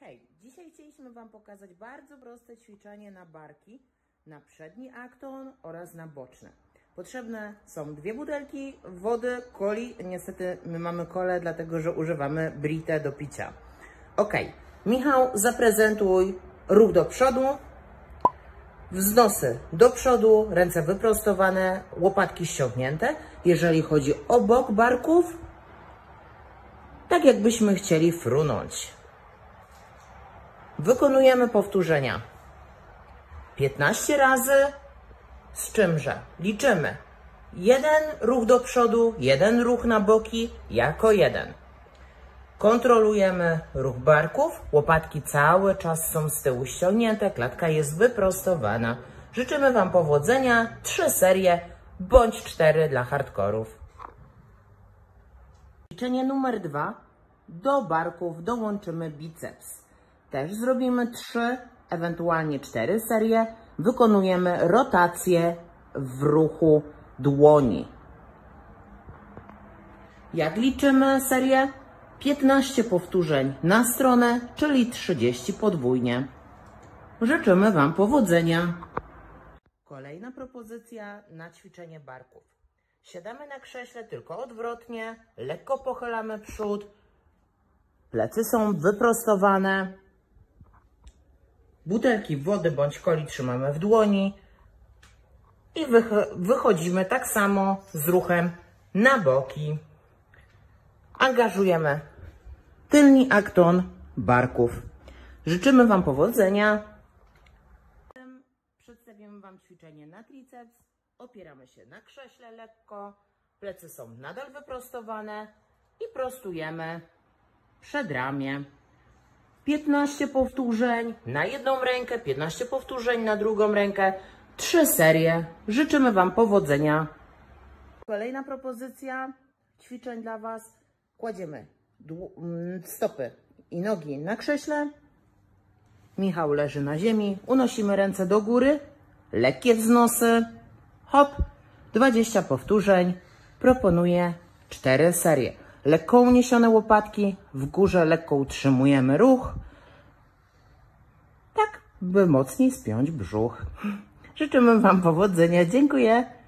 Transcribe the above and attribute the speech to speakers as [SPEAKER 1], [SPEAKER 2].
[SPEAKER 1] Hej, dzisiaj chcieliśmy Wam pokazać bardzo proste ćwiczenie na barki, na przedni akton oraz na boczne. Potrzebne są 2 butelki wody, coli. Niestety my mamy kolę, dlatego że używamy Britę do picia. Ok, Michał, zaprezentuj ruch do przodu, wznosy do przodu, ręce wyprostowane, łopatki ściągnięte. Jeżeli chodzi o bok barków, tak jakbyśmy chcieli frunąć. Wykonujemy powtórzenia 15 razy, z czymże liczymy 1 ruch do przodu, 1 ruch na boki jako 1. Kontrolujemy ruch barków, łopatki cały czas są z tyłu ściągnięte, klatka jest wyprostowana. Życzymy Wam powodzenia, 3 serie bądź 4 dla hardkorów. Ćwiczenie numer 2. Do barków dołączymy biceps. Też zrobimy 3, ewentualnie 4 serie. Wykonujemy rotację w ruchu dłoni. Jak liczymy serię? 15 powtórzeń na stronę, czyli 30 podwójnie. Życzymy Wam powodzenia. Kolejna propozycja na ćwiczenie barków. Siadamy na krześle tylko odwrotnie, lekko pochylamy przód, plecy są wyprostowane. Butelki wody bądź coli trzymamy w dłoni i wychodzimy tak samo z ruchem na boki. Angażujemy tylny akton barków. Życzymy Wam powodzenia. Przedstawimy Wam ćwiczenie na triceps. Opieramy się na krześle lekko. Plecy są nadal wyprostowane i prostujemy przedramię. 15 powtórzeń na jedną rękę, 15 powtórzeń na drugą rękę, 3 serie. Życzymy Wam powodzenia. Kolejna propozycja ćwiczeń dla Was. Kładziemy stopy i nogi na krześle. Michał leży na ziemi. Unosimy ręce do góry. Lekkie wznosy. Hop. 20 powtórzeń. Proponuję 4 serie. Lekko uniesione łopatki. W górze lekko utrzymujemy ruch. Tak, by mocniej spiąć brzuch. Życzymy Wam powodzenia. Dziękuję.